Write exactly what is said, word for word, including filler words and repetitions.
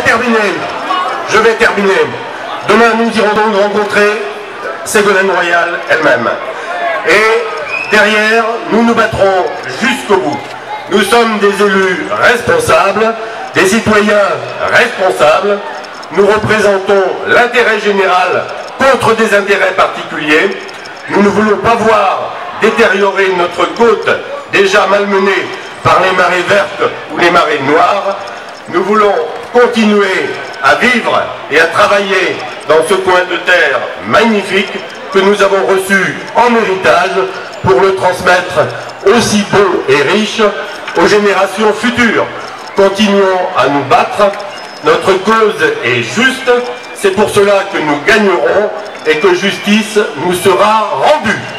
terminer. Je vais terminer. Demain, nous irons donc rencontrer Ségolène Royal elle-même. Et derrière, nous nous battrons jusqu'au bout. Nous sommes des élus responsables, des citoyens responsables. Nous représentons l'intérêt général contre des intérêts particuliers. Nous ne voulons pas voir détériorer notre côte déjà malmenée par les marées vertes ou les marées noires. Nous voulons continuer à vivre et à travailler dans ce coin de terre magnifique que nous avons reçu en héritage pour le transmettre aussi beau et riche aux générations futures. Continuons à nous battre, notre cause est juste, c'est pour cela que nous gagnerons et que justice nous sera rendue.